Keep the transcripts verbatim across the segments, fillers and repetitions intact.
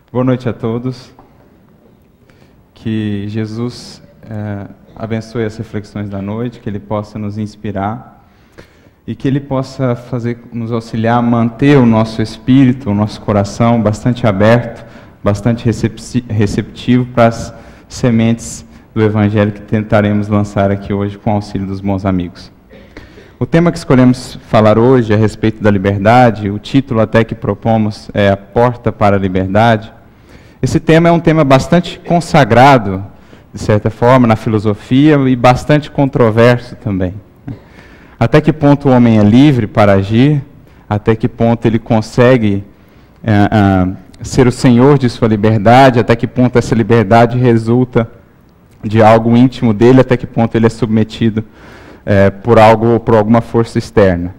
Boa noite a todos. Que Jesus é, abençoe as reflexões da noite, que Ele possa nos inspirar e que Ele possa fazer, nos auxiliar a manter o nosso espírito, o nosso coração bastante aberto, bastante receptivo para as sementes do Evangelho que tentaremos lançar aqui hoje com o auxílio dos bons amigos. O tema que escolhemos falar hoje é a respeito da liberdade. O título até que propomos é A Porta para a Liberdade. Esse tema é um tema bastante consagrado, de certa forma, na filosofia e bastante controverso também. Até que ponto o homem é livre para agir? Até que ponto ele consegue é, é, ser o senhor de sua liberdade? Até que ponto essa liberdade resulta de algo íntimo dele? Até que ponto ele é submetido É, por algo, por alguma força externa.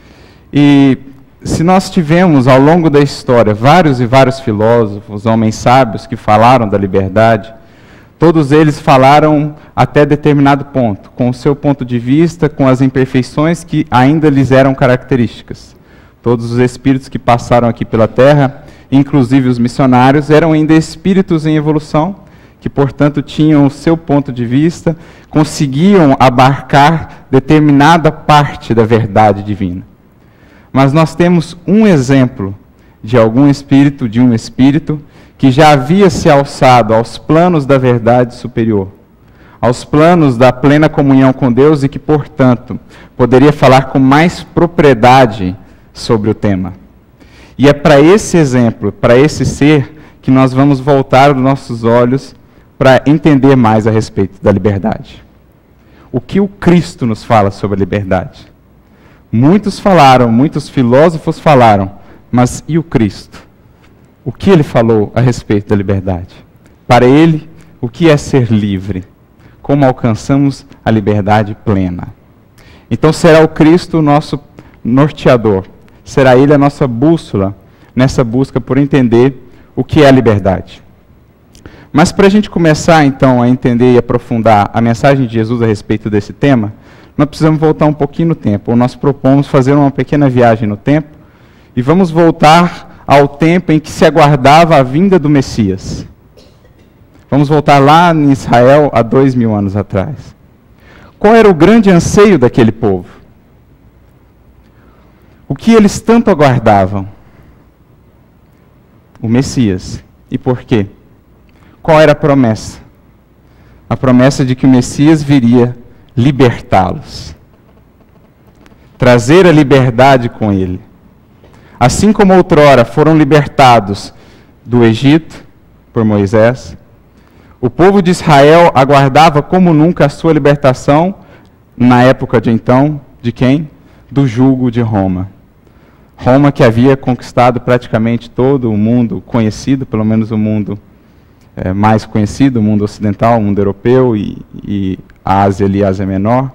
E se nós tivemos ao longo da história vários e vários filósofos, homens sábios que falaram da liberdade, todos eles falaram até determinado ponto, com o seu ponto de vista, com as imperfeições que ainda lhes eram características. Todos os espíritos que passaram aqui pela Terra, inclusive os missionários, eram ainda espíritos em evolução, que, portanto, tinham o seu ponto de vista, conseguiam abarcar determinada parte da verdade divina. Mas nós temos um exemplo de algum espírito, de um espírito, que já havia se alçado aos planos da verdade superior, aos planos da plena comunhão com Deus e que, portanto, poderia falar com mais propriedade sobre o tema. E é para esse exemplo, para esse ser, que nós vamos voltar os nossos olhos para entender mais a respeito da liberdade. O que o Cristo nos fala sobre a liberdade? Muitos falaram, muitos filósofos falaram, mas e o Cristo? O que ele falou a respeito da liberdade? Para ele, o que é ser livre? Como alcançamos a liberdade plena? Então será o Cristo o nosso norteador, será ele a nossa bússola nessa busca por entender o que é a liberdade. Mas para a gente começar, então, a entender e aprofundar a mensagem de Jesus a respeito desse tema, nós precisamos voltar um pouquinho no tempo. Ou nós propomos fazer uma pequena viagem no tempo e vamos voltar ao tempo em que se aguardava a vinda do Messias. Vamos voltar lá em Israel há dois mil anos atrás. Qual era o grande anseio daquele povo? O que eles tanto aguardavam? O Messias. E por quê? Qual era a promessa? A promessa de que o Messias viria libertá-los. Trazer a liberdade com ele. Assim como outrora foram libertados do Egito, por Moisés, o povo de Israel aguardava como nunca a sua libertação, na época de então, de quem? Do jugo de Roma. Roma que havia conquistado praticamente todo o mundo conhecido, pelo menos o mundo É, mais conhecido, o mundo ocidental, o mundo europeu e, e a Ásia ali, a Ásia Menor.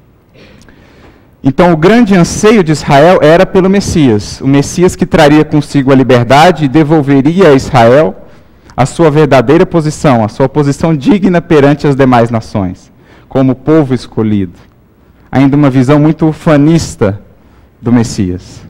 Então, o grande anseio de Israel era pelo Messias, o Messias que traria consigo a liberdade e devolveria a Israel a sua verdadeira posição, a sua posição digna perante as demais nações, como povo escolhido. Ainda uma visão muito ufanista do Messias.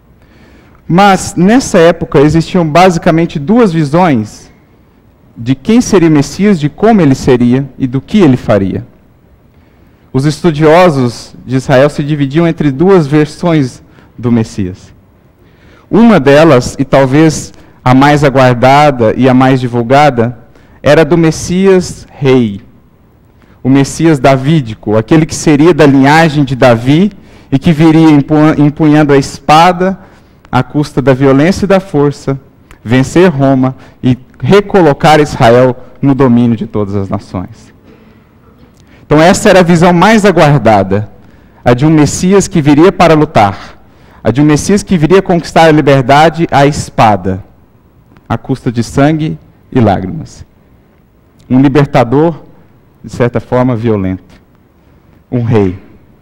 Mas, nessa época, existiam basicamente duas visões de quem seria o Messias, de como ele seria e do que ele faria. Os estudiosos de Israel se dividiam entre duas versões do Messias. Uma delas, e talvez a mais aguardada e a mais divulgada, era do Messias rei, o Messias davídico, aquele que seria da linhagem de Davi e que viria empunhando a espada à custa da violência e da força, vencer Roma e recolocar Israel no domínio de todas as nações. Então essa era a visão mais aguardada, a de um Messias que viria para lutar, a de um Messias que viria conquistar a liberdade à espada, à custa de sangue e lágrimas. Um libertador, de certa forma, violento. Um rei.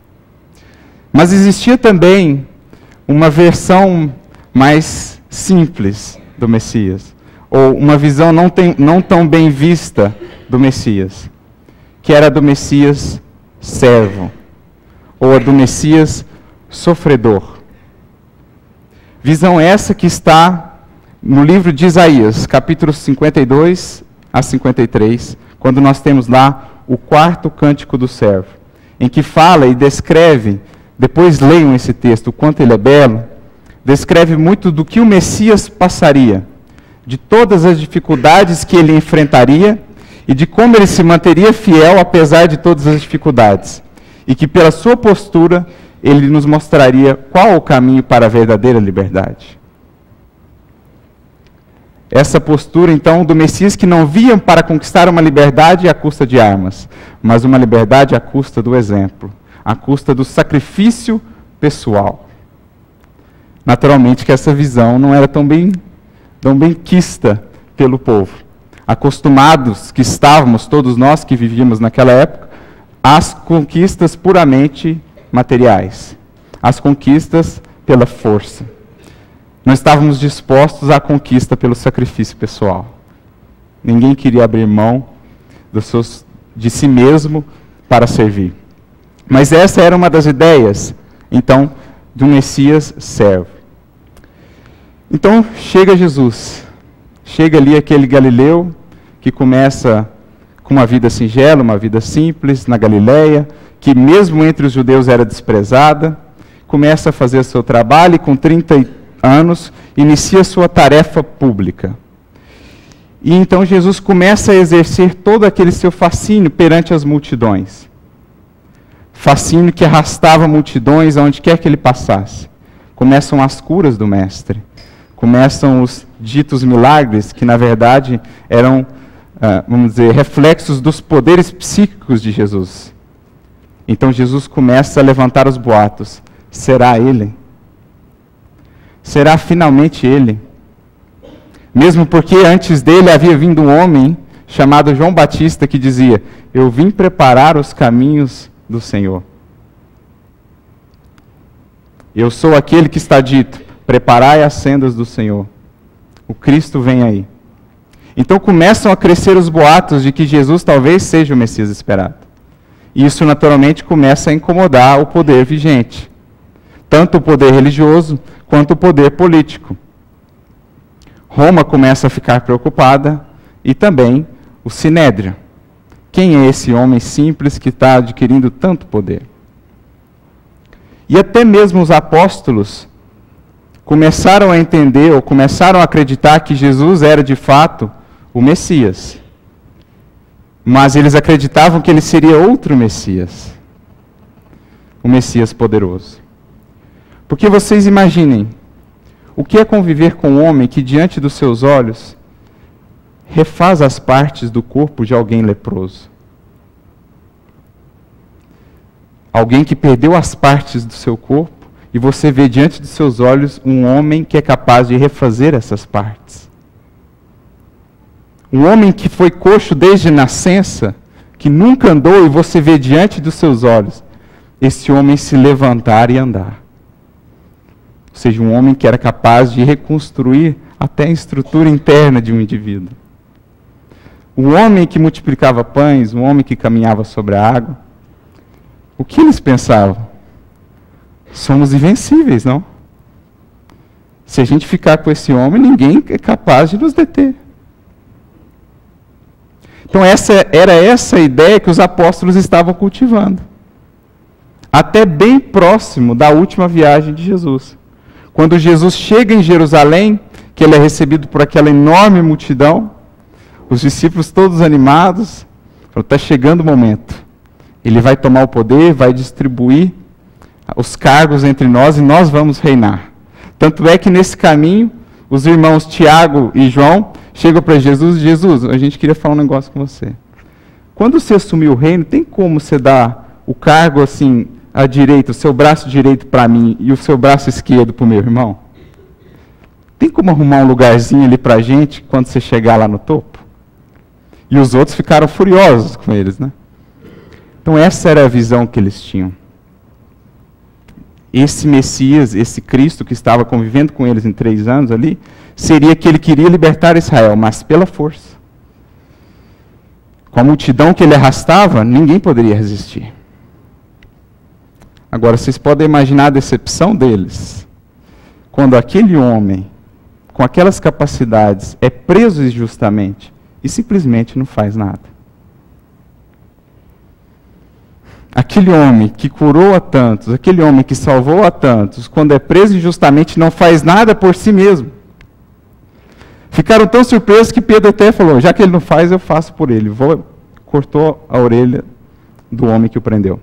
Mas existia também uma versão mais simples do Messias, ou uma visão não, tem, não tão bem vista do Messias, que era do Messias servo, ou a do Messias sofredor. Visão essa que está no livro de Isaías, capítulo cinquenta e dois a cinquenta e três, quando nós temos lá o quarto cântico do servo, em que fala e descreve, depois leiam esse texto, o quanto ele é belo, descreve muito do que o Messias passaria, de todas as dificuldades que ele enfrentaria e de como ele se manteria fiel apesar de todas as dificuldades. E que pela sua postura, ele nos mostraria qual o caminho para a verdadeira liberdade. Essa postura, então, do Messias que não via para conquistar uma liberdade à custa de armas, mas uma liberdade à custa do exemplo, à custa do sacrifício pessoal. Naturalmente que essa visão não era tão bem, tão bem quista pelo povo. Acostumados que estávamos, todos nós que vivíamos naquela época, às conquistas puramente materiais, às conquistas pela força. Não estávamos dispostos à conquista pelo sacrifício pessoal. Ninguém queria abrir mão dos seus, de si mesmo para servir. Mas essa era uma das ideias, então, do Messias servo. Então, chega Jesus. Chega ali aquele Galileu que começa com uma vida singela, uma vida simples, na Galileia, que mesmo entre os judeus era desprezada, começa a fazer o seu trabalho e com trinta anos inicia sua tarefa pública. E então Jesus começa a exercer todo aquele seu fascínio perante as multidões. Fascínio que arrastava multidões aonde quer que ele passasse. Começam as curas do Mestre. Começam os ditos milagres, que na verdade eram, uh, vamos dizer, reflexos dos poderes psíquicos de Jesus. Então Jesus começa a levantar os boatos. Será ele? Será finalmente ele? Mesmo porque antes dele havia vindo um homem chamado João Batista que dizia: eu vim preparar os caminhos do Senhor. Eu sou aquele que está dito: preparai as sendas do Senhor. O Cristo vem aí. Então começam a crescer os boatos de que Jesus talvez seja o Messias esperado. E isso naturalmente começa a incomodar o poder vigente. Tanto o poder religioso quanto o poder político. Roma começa a ficar preocupada e também o Sinédrio. Quem é esse homem simples que está adquirindo tanto poder? E até mesmo os apóstolos começaram a entender ou começaram a acreditar que Jesus era de fato o Messias. Mas eles acreditavam que ele seria outro Messias. O Messias poderoso. Porque vocês imaginem, o que é conviver com um homem que diante dos seus olhos refaz as partes do corpo de alguém leproso? Alguém que perdeu as partes do seu corpo e você vê diante dos seus olhos um homem que é capaz de refazer essas partes. Um homem que foi coxo desde nascença, que nunca andou e você vê diante dos seus olhos esse homem se levantar e andar. Ou seja, um homem que era capaz de reconstruir até a estrutura interna de um indivíduo. Um homem que multiplicava pães, um homem que caminhava sobre a água. O que eles pensavam? Somos invencíveis, não? Se a gente ficar com esse homem, ninguém é capaz de nos deter. Então essa, era essa a ideia que os apóstolos estavam cultivando. Até bem próximo da última viagem de Jesus. Quando Jesus chega em Jerusalém, que ele é recebido por aquela enorme multidão, os discípulos todos animados, falam: está chegando o momento. Ele vai tomar o poder, vai distribuir os cargos entre nós e nós vamos reinar. Tanto é que nesse caminho, os irmãos Tiago e João chegam para Jesus: Jesus, a gente queria falar um negócio com você. Quando você assumir o reino, tem como você dar o cargo assim, à direita, o seu braço direito para mim e o seu braço esquerdo para o meu irmão? Tem como arrumar um lugarzinho ali para a gente quando você chegar lá no topo? E os outros ficaram furiosos com eles, né? Então essa era a visão que eles tinham. Esse Messias, esse Cristo que estava convivendo com eles em três anos ali, seria que ele queria libertar Israel, mas pela força. Com a multidão que ele arrastava, ninguém poderia resistir. Agora, vocês podem imaginar a decepção deles, quando aquele homem, com aquelas capacidades, é preso injustamente e simplesmente não faz nada. Aquele homem que curou a tantos, aquele homem que salvou a tantos, quando é preso injustamente, não faz nada por si mesmo. Ficaram tão surpresos que Pedro até falou, já que ele não faz, eu faço por ele. Vou, cortou a orelha do homem que o prendeu.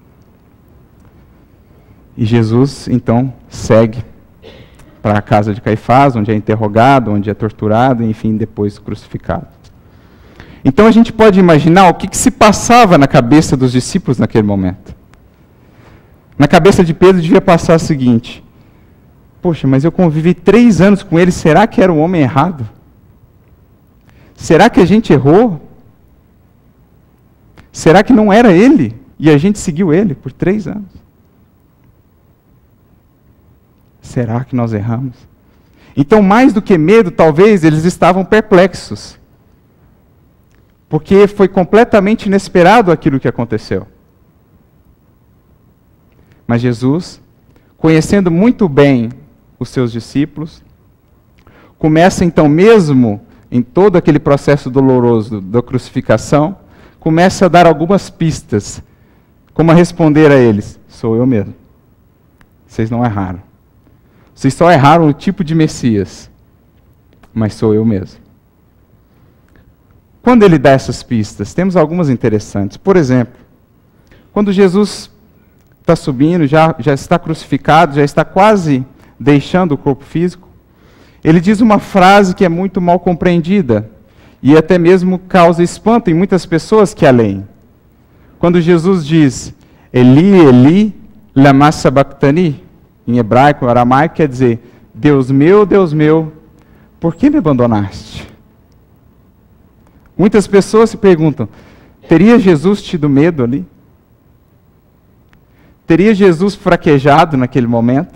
E Jesus, então, segue para a casa de Caifás, onde é interrogado, onde é torturado, e, enfim, depois crucificado. Então a gente pode imaginar o que, que se passava na cabeça dos discípulos naquele momento. Na cabeça de Pedro devia passar o seguinte: poxa, mas eu convivi três anos com ele, será que era o homem errado? Será que a gente errou? Será que não era ele e a gente seguiu ele por três anos? Será que nós erramos? Então, mais do que medo, talvez eles estavam perplexos. Porque foi completamente inesperado aquilo que aconteceu. Mas Jesus, conhecendo muito bem os seus discípulos, começa então, mesmo em todo aquele processo doloroso da crucificação, começa a dar algumas pistas, como a responder a eles: sou eu mesmo. Vocês não erraram. Vocês só erraram o tipo de Messias, mas sou eu mesmo. Quando ele dá essas pistas, temos algumas interessantes. Por exemplo, quando Jesus está subindo, já, já está crucificado, já está quase deixando o corpo físico, ele diz uma frase que é muito mal compreendida e até mesmo causa espanto em muitas pessoas que a leem. Quando Jesus diz, Eli, Eli, lama sabachthani, em hebraico, aramaico, quer dizer, Deus meu, Deus meu, por que me abandonaste? Muitas pessoas se perguntam, teria Jesus tido medo ali? Teria Jesus fraquejado naquele momento?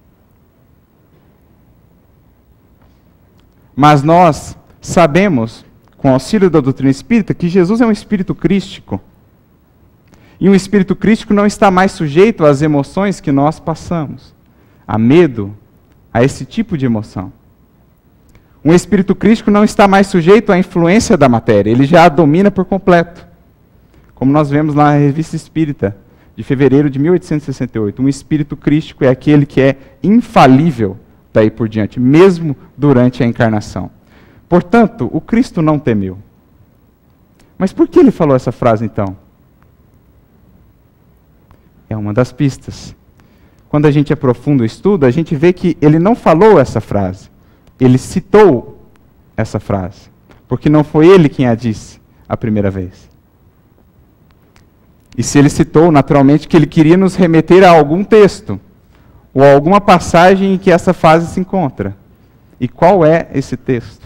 Mas nós sabemos, com o auxílio da doutrina espírita, que Jesus é um espírito crístico. E um espírito crístico não está mais sujeito às emoções que nós passamos, a medo, a esse tipo de emoção. Um espírito crístico não está mais sujeito à influência da matéria, ele já a domina por completo. Como nós vemos lá na Revista Espírita, de fevereiro de mil oitocentos e sessenta e oito, um espírito crístico é aquele que é infalível daí por diante, mesmo durante a encarnação. Portanto, o Cristo não temeu. Mas por que ele falou essa frase então? É uma das pistas. Quando a gente aprofunda o estudo, a gente vê que ele não falou essa frase. Ele citou essa frase, porque não foi ele quem a disse a primeira vez. E se ele citou, naturalmente, que ele queria nos remeter a algum texto, ou a alguma passagem em que essa frase se encontra. E qual é esse texto?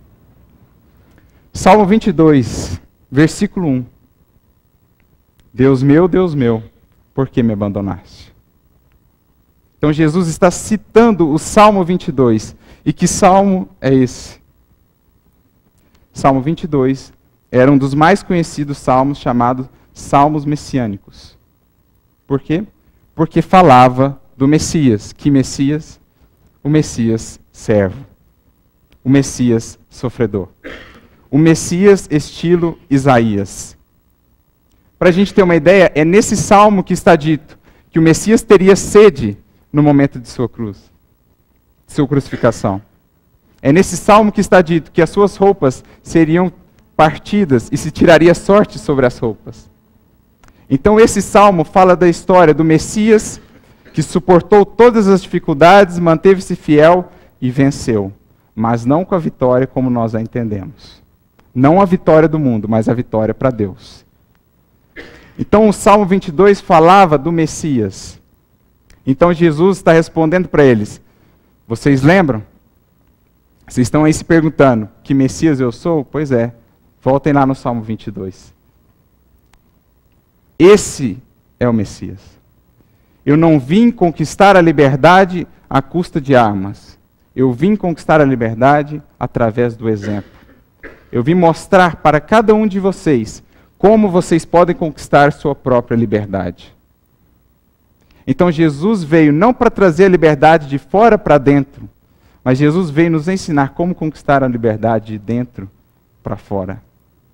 Salmo vinte e dois, versículo um. Deus meu, Deus meu, por que me abandonaste? Então Jesus está citando o Salmo vinte e dois. E que salmo é esse? Salmo vinte e dois era um dos mais conhecidos salmos, chamados Salmos Messiânicos. Por quê? Porque falava do Messias. Que Messias? O Messias servo. O Messias sofredor. O Messias estilo Isaías. Para a gente ter uma ideia, é nesse salmo que está dito que o Messias teria sede no momento de sua cruz. Sua crucificação. É nesse salmo que está dito que as suas roupas seriam partidas e se tiraria sorte sobre as roupas. Então esse salmo fala da história do Messias que suportou todas as dificuldades, manteve-se fiel e venceu, mas não com a vitória como nós a entendemos. Não a vitória do mundo, mas a vitória para Deus. Então o Salmo vinte e dois falava do Messias. Então Jesus está respondendo para eles, vocês lembram? Vocês estão aí se perguntando, que Messias eu sou? Pois é, voltem lá no Salmo vinte e dois. Esse é o Messias. Eu não vim conquistar a liberdade à custa de armas. Eu vim conquistar a liberdade através do exemplo. Eu vim mostrar para cada um de vocês como vocês podem conquistar sua própria liberdade. Então Jesus veio não para trazer a liberdade de fora para dentro, Mas Jesus veio nos ensinar como conquistar a liberdade de dentro para fora.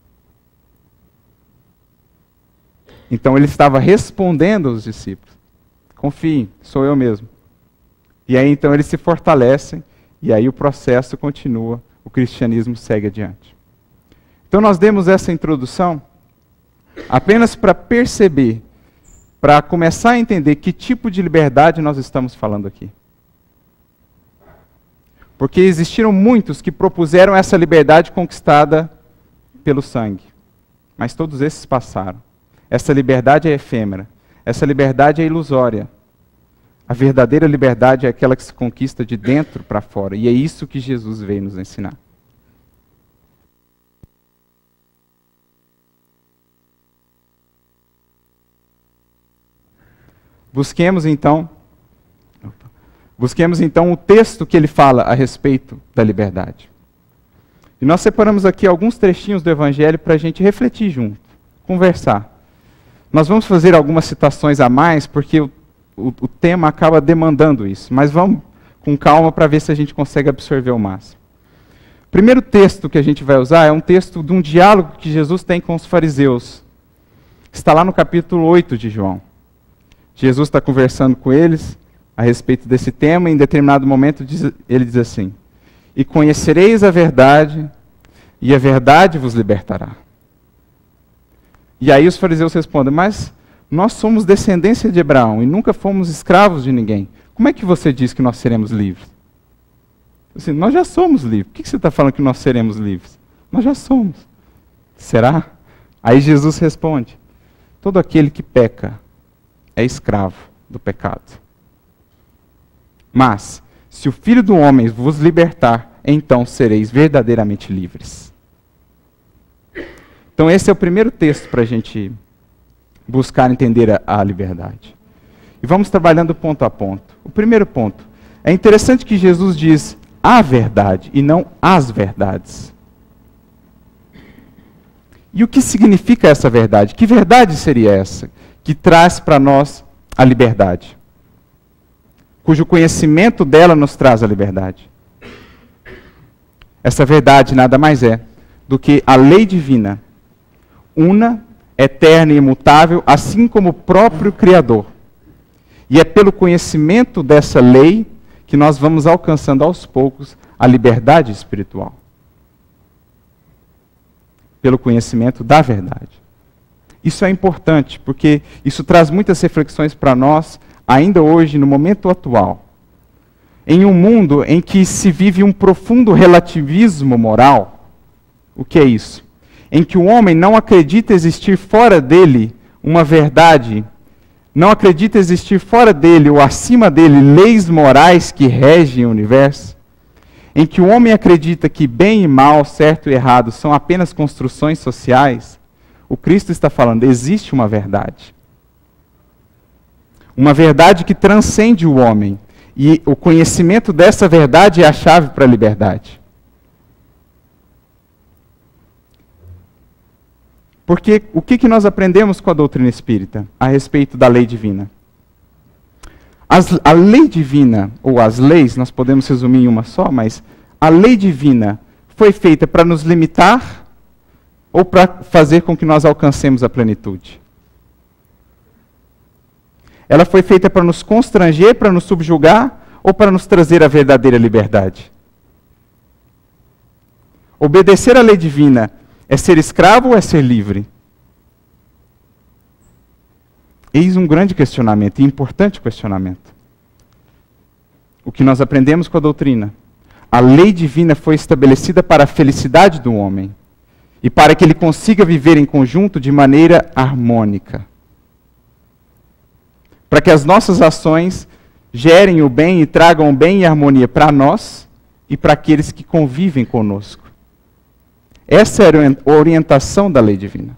Então ele estava respondendo aos discípulos: confiem, sou eu mesmo. E aí então eles se fortalecem, e aí o processo continua, o cristianismo segue adiante. Então nós demos essa introdução apenas para perceber, para começar a entender que tipo de liberdade nós estamos falando aqui. Porque existiram muitos que propuseram essa liberdade conquistada pelo sangue. Mas todos esses passaram. Essa liberdade é efêmera. Essa liberdade é ilusória. A verdadeira liberdade é aquela que se conquista de dentro para fora. E é isso que Jesus veio nos ensinar. Busquemos então, busquemos então o texto que ele fala a respeito da liberdade. E nós separamos aqui alguns trechinhos do Evangelho para a gente refletir junto, conversar. Nós vamos fazer algumas citações a mais, porque o, o, o tema acaba demandando isso. Mas vamos com calma para ver se a gente consegue absorver o máximo. O primeiro texto que a gente vai usar é um texto de um diálogo que Jesus tem com os fariseus. Está lá no capítulo oito de João. Jesus está conversando com eles a respeito desse tema, e em determinado momento diz, ele diz assim: e conhecereis a verdade, e a verdade vos libertará. E aí os fariseus respondem: mas nós somos descendência de Abraão e nunca fomos escravos de ninguém. Como é que você diz que nós seremos livres? Assim, nós já somos livres. Por que você está falando que nós seremos livres? Nós já somos. Será? Aí Jesus responde: todo aquele que peca é escravo do pecado. Mas, se o Filho do Homem vos libertar, então sereis verdadeiramente livres. Então esse é o primeiro texto para a gente buscar entender a, a liberdade. E vamos trabalhando ponto a ponto. O primeiro ponto. É interessante que Jesus diz a verdade e não as verdades. E o que significa essa verdade? Que verdade seria essa que traz para nós a liberdade? Cujo conhecimento dela nos traz a liberdade. Essa verdade nada mais é do que a lei divina, una, eterna e imutável, assim como o próprio Criador. E é pelo conhecimento dessa lei que nós vamos alcançando aos poucos a liberdade espiritual. Pelo conhecimento da verdade. Isso é importante, porque isso traz muitas reflexões para nós, ainda hoje, no momento atual. Em um mundo em que se vive um profundo relativismo moral, o que é isso? Em que o homem não acredita existir fora dele uma verdade, não acredita existir fora dele ou acima dele leis morais que regem o universo, em que o homem acredita que bem e mal, certo e errado são apenas construções sociais, o Cristo está falando, existe uma verdade. Uma verdade que transcende o homem. E o conhecimento dessa verdade é a chave para a liberdade. Porque o que, que nós aprendemos com a doutrina espírita a respeito da lei divina? As, a lei divina, ou as leis, nós podemos resumir em uma só, mas a lei divina foi feita para nos limitar ou para fazer com que nós alcancemos a plenitude? Ela foi feita para nos constranger, para nos subjugar, ou para nos trazer a verdadeira liberdade? Obedecer à lei divina é ser escravo ou é ser livre? Eis um grande questionamento, e importante questionamento. O que nós aprendemos com a doutrina? A lei divina foi estabelecida para a felicidade do homem, e para que ele consiga viver em conjunto de maneira harmônica. Para que as nossas ações gerem o bem e tragam o bem e harmonia para nós e para aqueles que convivem conosco. Essa era a orientação da lei divina.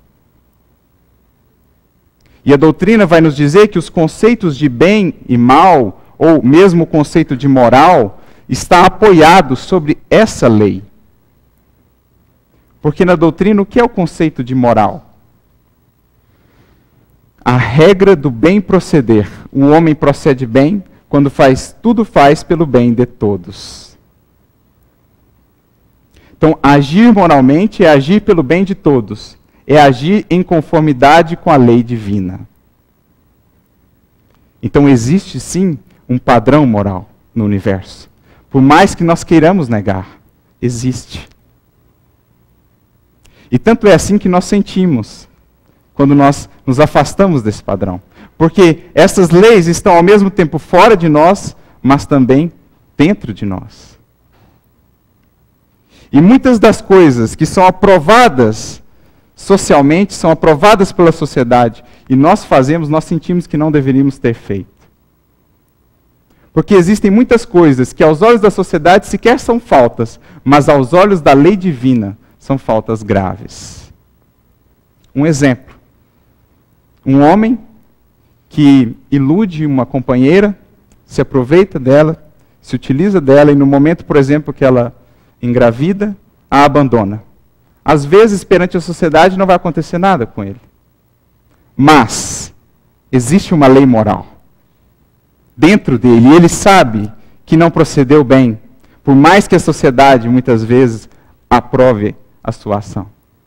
E a doutrina vai nos dizer que os conceitos de bem e mal, ou mesmo o conceito de moral, está apoiado sobre essa lei. Porque na doutrina, o que é o conceito de moral? A regra do bem proceder. O homem procede bem quando faz, tudo faz pelo bem de todos. Então, agir moralmente é agir pelo bem de todos. É agir em conformidade com a lei divina. Então, existe sim um padrão moral no universo. Por mais que nós queiramos negar, existe. E tanto é assim que nós sentimos quando nós nos afastamos desse padrão. Porque essas leis estão ao mesmo tempo fora de nós, mas também dentro de nós. E muitas das coisas que são aprovadas socialmente, são aprovadas pela sociedade, e nós fazemos, nós sentimos que não deveríamos ter feito. Porque existem muitas coisas que aos olhos da sociedade sequer são faltas, mas aos olhos da lei divina são faltas graves. Um exemplo. Um homem que ilude uma companheira, se aproveita dela, se utiliza dela, e no momento, por exemplo, que ela engravida, a abandona. Às vezes, perante a sociedade, não vai acontecer nada com ele. Mas existe uma lei moral dentro dele, e ele sabe que não procedeu bem, por mais que a sociedade, muitas vezes, aprove a sua ação.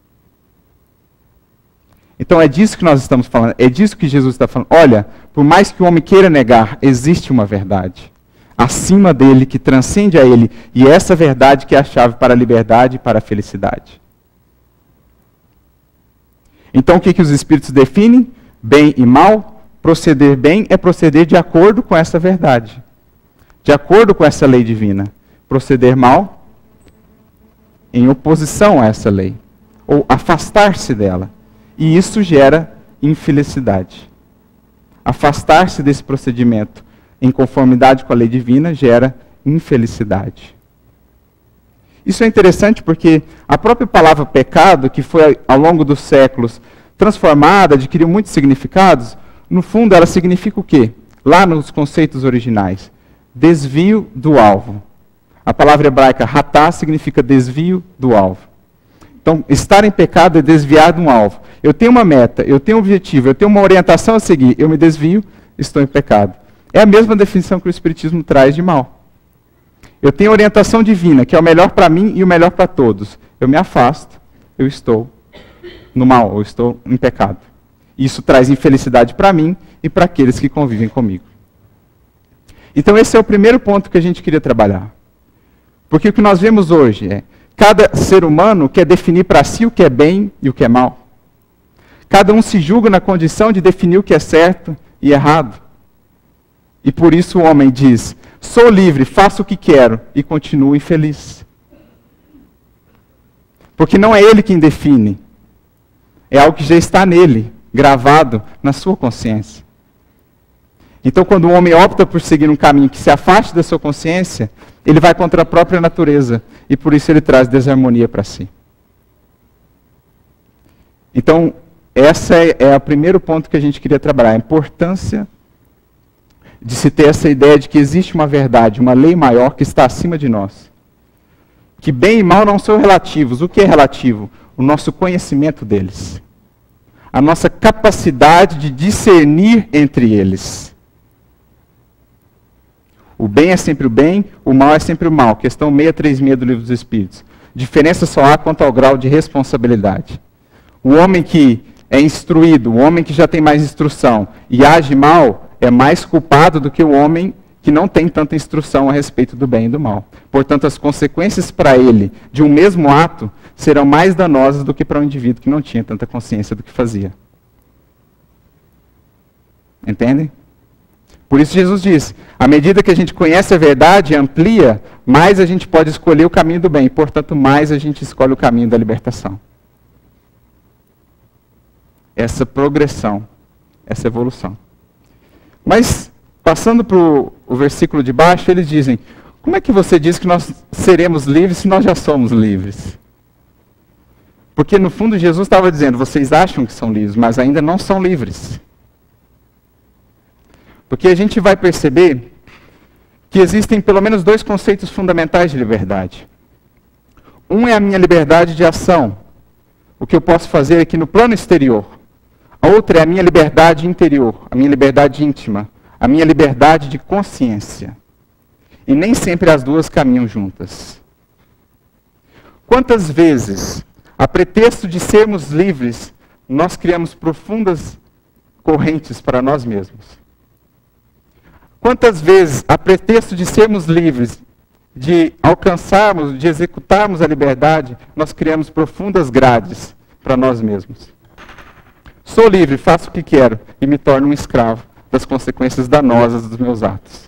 Então é disso que nós estamos falando, é disso que Jesus está falando. Olha, por mais que o homem queira negar, existe uma verdade acima dele, que transcende a ele, e essa verdade que é a chave para a liberdade e para a felicidade. Então o que, que os Espíritos definem? Bem e mal. Proceder bem é proceder de acordo com essa verdade, de acordo com essa lei divina. Proceder mal, em oposição a essa lei, ou afastar-se dela. E isso gera infelicidade. Afastar-se desse procedimento em conformidade com a lei divina gera infelicidade. Isso é interessante porque a própria palavra pecado, que foi ao longo dos séculos transformada, adquiriu muitos significados, no fundo ela significa o quê? Lá nos conceitos originais, desvio do alvo. A palavra hebraica ratá significa desvio do alvo. Então, estar em pecado é desviar de um alvo. Eu tenho uma meta, eu tenho um objetivo, eu tenho uma orientação a seguir, eu me desvio, estou em pecado. É a mesma definição que o Espiritismo traz de mal. Eu tenho orientação divina, que é o melhor para mim e o melhor para todos. Eu me afasto, eu estou no mal, eu estou em pecado. Isso traz infelicidade para mim e para aqueles que convivem comigo. Então esse é o primeiro ponto que a gente queria trabalhar. Porque o que nós vemos hoje é, cada ser humano quer definir para si o que é bem e o que é mal. Cada um se julga na condição de definir o que é certo e errado. E por isso o homem diz, sou livre, faço o que quero e continuo infeliz. Porque não é ele quem define. É algo que já está nele, gravado na sua consciência. Então quando o homem opta por seguir um caminho que se afaste da sua consciência, ele vai contra a própria natureza. E por isso ele traz desarmonia para si. Então, esse é, é o primeiro ponto que a gente queria trabalhar. A importância de se ter essa ideia de que existe uma verdade, uma lei maior que está acima de nós. Que bem e mal não são relativos. O que é relativo? O nosso conhecimento deles. A nossa capacidade de discernir entre eles. O bem é sempre o bem, o mal é sempre o mal. Questão seiscentos e trinta e seis do Livro dos Espíritos. Diferença só há quanto ao grau de responsabilidade. O homem que é instruído, o homem que já tem mais instrução e age mal, é mais culpado do que o homem que não tem tanta instrução a respeito do bem e do mal. Portanto, as consequências para ele de um mesmo ato serão mais danosas do que para um indivíduo que não tinha tanta consciência do que fazia. Entendem? Por isso Jesus diz, à medida que a gente conhece a verdade e amplia, mais a gente pode escolher o caminho do bem. Portanto, mais a gente escolhe o caminho da libertação. Essa progressão, essa evolução. Mas, passando para o versículo de baixo, eles dizem, como é que você diz que nós seremos livres se nós já somos livres? Porque, no fundo, Jesus estava dizendo, vocês acham que são livres, mas ainda não são livres. Porque a gente vai perceber que existem pelo menos dois conceitos fundamentais de liberdade. Um é a minha liberdade de ação, o que eu posso fazer aqui no plano exterior. A outra é a minha liberdade interior, a minha liberdade íntima, a minha liberdade de consciência. E nem sempre as duas caminham juntas. Quantas vezes, a pretexto de sermos livres, nós criamos profundas correntes para nós mesmos? Quantas vezes, a pretexto de sermos livres, de alcançarmos, de executarmos a liberdade, nós criamos profundas grades para nós mesmos? Sou livre, faço o que quero e me torno um escravo das consequências danosas dos meus atos.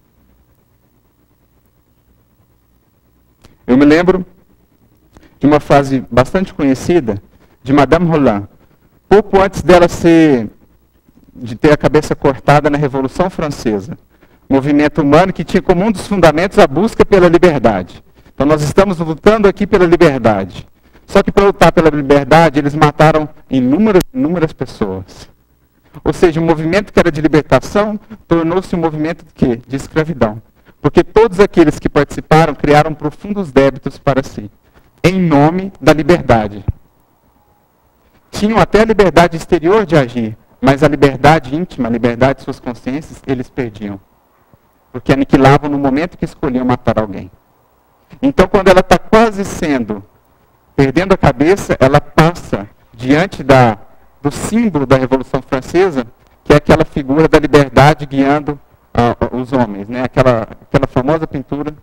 Eu me lembro de uma frase bastante conhecida de Madame Roland, pouco antes dela ser, de ter a cabeça cortada na Revolução Francesa. Movimento humano que tinha como um dos fundamentos a busca pela liberdade. Então nós estamos lutando aqui pela liberdade. Só que para lutar pela liberdade, eles mataram inúmeras, inúmeras pessoas. Ou seja, um movimento que era de libertação tornou-se um movimento de quê? De escravidão. Porque todos aqueles que participaram criaram profundos débitos para si, em nome da liberdade. Tinham até a liberdade exterior de agir, mas a liberdade íntima, a liberdade de suas consciências, eles perdiam. Porque aniquilavam no momento que escolhiam matar alguém. Então, quando ela está quase sendo, perdendo a cabeça, ela passa diante da, do símbolo da Revolução Francesa, que é aquela figura da liberdade guiando uh, os homens, né? aquela, aquela famosa pintura.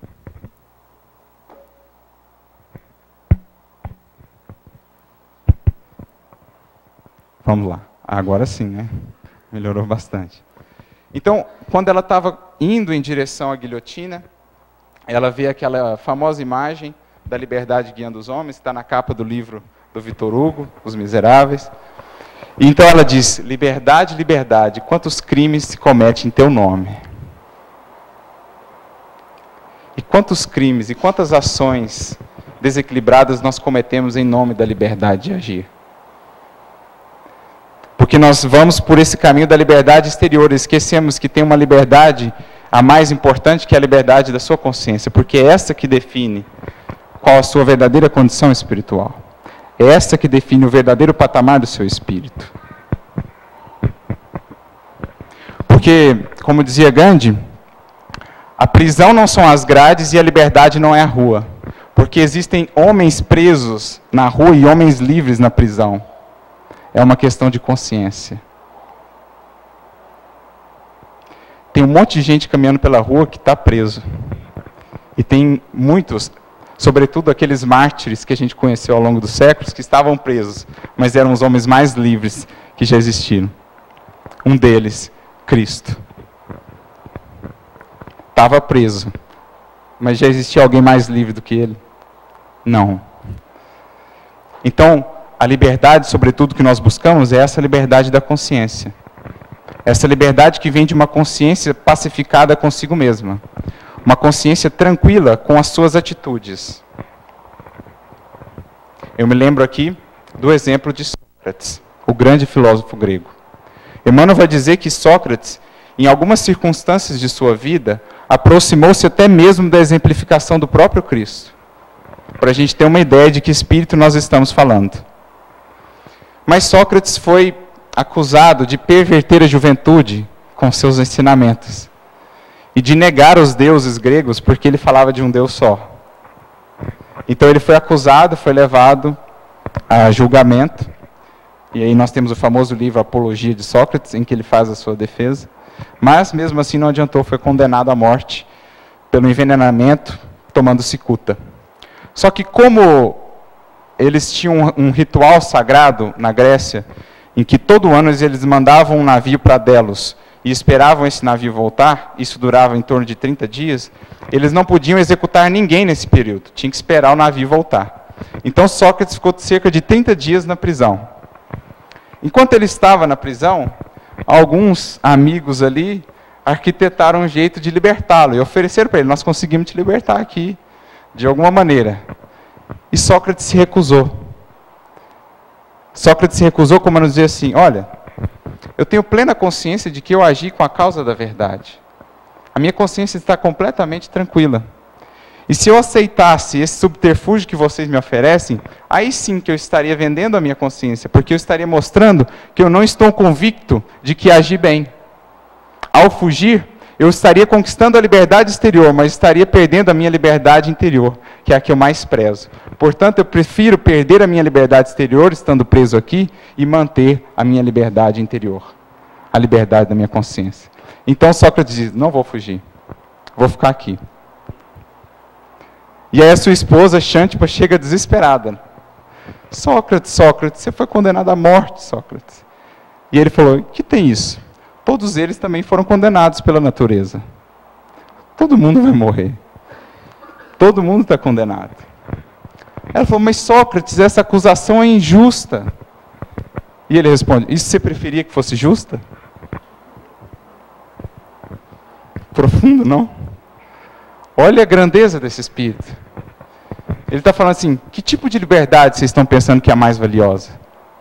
Vamos lá. Agora sim, né? Melhorou bastante. Então, quando ela estava indo em direção à guilhotina, ela vê aquela famosa imagem da liberdade guiando os homens, que está na capa do livro do Victor Hugo, Os Miseráveis. E então ela diz, liberdade, liberdade, quantos crimes se cometem em teu nome? E quantos crimes e quantas ações desequilibradas nós cometemos em nome da liberdade de agir? Porque nós vamos por esse caminho da liberdade exterior, esquecemos que tem uma liberdade, a mais importante, que é a liberdade da sua consciência, porque é essa que define qual a sua verdadeira condição espiritual. É essa que define o verdadeiro patamar do seu espírito. Porque, como dizia Gandhi, a prisão não são as grades e a liberdade não é a rua. Porque existem homens presos na rua e homens livres na prisão. É uma questão de consciência. Tem um monte de gente caminhando pela rua que está preso. E tem muitos, sobretudo aqueles mártires que a gente conheceu ao longo dos séculos, que estavam presos, mas eram os homens mais livres que já existiram. Um deles, Cristo. Estava preso, mas já existia alguém mais livre do que ele? Não. Então, a liberdade, sobretudo, que nós buscamos é essa liberdade da consciência. Essa liberdade que vem de uma consciência pacificada consigo mesma. Uma consciência tranquila com as suas atitudes. Eu me lembro aqui do exemplo de Sócrates, o grande filósofo grego. Emmanuel vai dizer que Sócrates, em algumas circunstâncias de sua vida, aproximou-se até mesmo da exemplificação do próprio Cristo. Para a gente ter uma ideia de que espírito nós estamos falando. Mas Sócrates foi acusado de perverter a juventude com seus ensinamentos. E de negar os deuses gregos, porque ele falava de um Deus só. Então ele foi acusado, foi levado a julgamento. E aí nós temos o famoso livro Apologia de Sócrates, em que ele faz a sua defesa. Mas mesmo assim não adiantou, foi condenado à morte pelo envenenamento, tomando cicuta. Só que como eles tinham um ritual sagrado na Grécia, em que todo ano eles mandavam um navio para Delos e esperavam esse navio voltar, isso durava em torno de trinta dias, eles não podiam executar ninguém nesse período, tinha que esperar o navio voltar. Então Sócrates ficou cerca de trinta dias na prisão. Enquanto ele estava na prisão, alguns amigos ali arquitetaram um jeito de libertá-lo e ofereceram para ele, nós conseguimos te libertar aqui, de alguma maneira. E Sócrates se recusou. Sócrates se recusou como a nos dizer assim, olha, eu tenho plena consciência de que eu agi com a causa da verdade. A minha consciência está completamente tranquila. E se eu aceitasse esse subterfúgio que vocês me oferecem, aí sim que eu estaria vendendo a minha consciência, porque eu estaria mostrando que eu não estou convicto de que agi bem. Ao fugir, eu estaria conquistando a liberdade exterior, mas estaria perdendo a minha liberdade interior, que é a que eu mais prezo. Portanto, eu prefiro perder a minha liberdade exterior, estando preso aqui, e manter a minha liberdade interior, a liberdade da minha consciência. Então Sócrates diz, não vou fugir, vou ficar aqui. E aí a sua esposa, Xantipa, chega desesperada. Sócrates, Sócrates, você foi condenado à morte, Sócrates. E ele falou, que tem isso? Todos eles também foram condenados pela natureza. Todo mundo vai morrer. Todo mundo está condenado. Ela falou, mas Sócrates, essa acusação é injusta. E ele responde, isso você preferia que fosse justa? Profundo, não? Olha a grandeza desse espírito. Ele está falando assim, que tipo de liberdade vocês estão pensando que é a mais valiosa?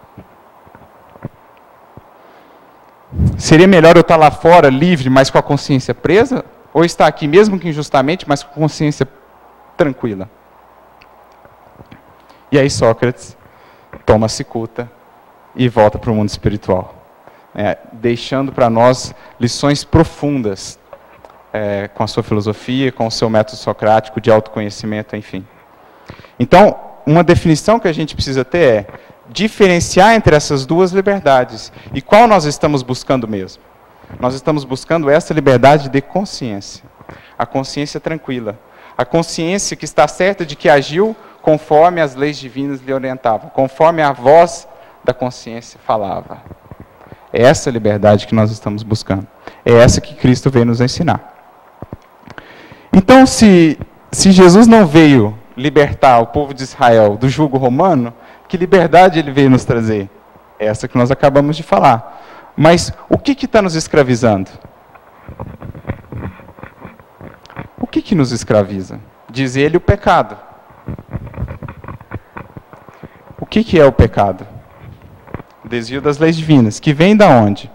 Seria melhor eu estar lá fora, livre, mas com a consciência presa? Ou estar aqui, mesmo que injustamente, mas com a consciência tranquila? E aí Sócrates toma a cicuta e volta para o mundo espiritual, é, deixando para nós lições profundas é, com a sua filosofia, com o seu método socrático de autoconhecimento, enfim. Então, uma definição que a gente precisa ter é diferenciar entre essas duas liberdades. E qual nós estamos buscando mesmo? Nós estamos buscando essa liberdade de consciência. A consciência tranquila. A consciência que está certa de que agiu conforme as leis divinas lhe orientavam, conforme a voz da consciência falava. É essa liberdade que nós estamos buscando. É essa que Cristo veio nos ensinar. Então, se, se Jesus não veio libertar o povo de Israel do jugo romano, que liberdade ele veio nos trazer? Essa que nós acabamos de falar. Mas o que que está nos escravizando? O que que nos escraviza? Diz ele, o pecado. O que que é o pecado? O desvio das leis divinas, que vem da onde?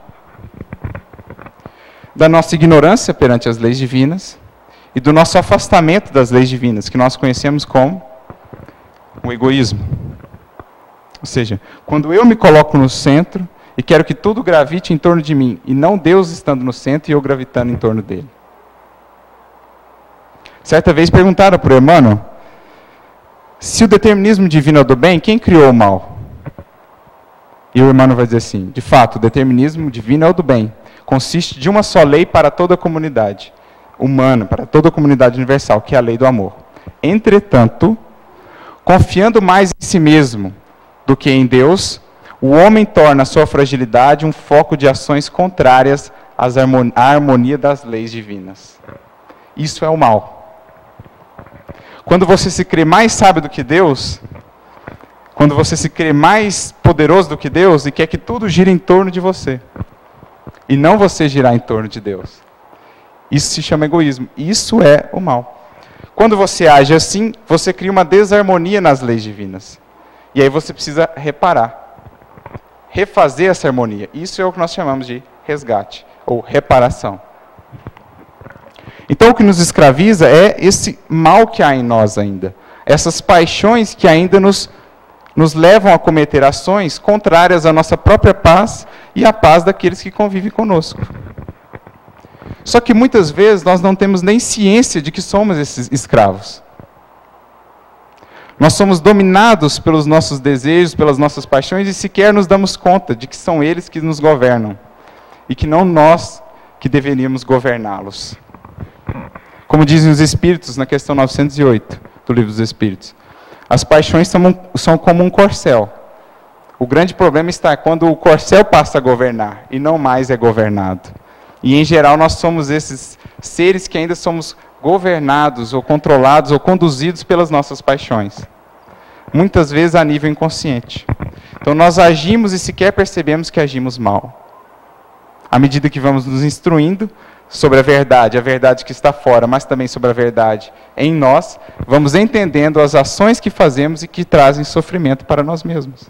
Da nossa ignorância perante as leis divinas e do nosso afastamento das leis divinas, que nós conhecemos como o egoísmo. Ou seja, quando eu me coloco no centro e quero que tudo gravite em torno de mim, e não Deus estando no centro e eu gravitando em torno dele. Certa vez perguntaram para o Emmanuel, se o determinismo divino é do bem, quem criou o mal? E o Emmanuel vai dizer assim, de fato, o determinismo divino é o do bem. Consiste de uma só lei para toda a comunidade humana, para toda a comunidade universal, que é a lei do amor. Entretanto, confiando mais em si mesmo do que em Deus, o homem torna a sua fragilidade um foco de ações contrárias à harmonia das leis divinas. Isso é o mal. Quando você se crê mais sábio do que Deus, quando você se crê mais poderoso do que Deus e quer que tudo gire em torno de você, e não você girar em torno de Deus, isso se chama egoísmo. Isso é o mal. Quando você age assim, você cria uma desarmonia nas leis divinas. E aí você precisa reparar. Refazer essa harmonia. Isso é o que nós chamamos de resgate, ou reparação. Então o que nos escraviza é esse mal que há em nós ainda. Essas paixões que ainda nos, nos levam a cometer ações contrárias à nossa própria paz e à paz daqueles que convivem conosco. Só que muitas vezes nós não temos nem ciência de que somos esses escravos. Nós somos dominados pelos nossos desejos, pelas nossas paixões, e sequer nos damos conta de que são eles que nos governam, e que não nós que deveríamos governá-los. Como dizem os Espíritos na questão novecentos e oito do Livro dos Espíritos, as paixões são, um, são como um corcel. O grande problema está quando o corcel passa a governar, e não mais é governado. E, em geral, nós somos esses seres que ainda somos governados, ou controlados, ou conduzidos pelas nossas paixões. Muitas vezes a nível inconsciente. Então, nós agimos e sequer percebemos que agimos mal. À medida que vamos nos instruindo sobre a verdade, a verdade que está fora, mas também sobre a verdade em nós, vamos entendendo as ações que fazemos e que trazem sofrimento para nós mesmos.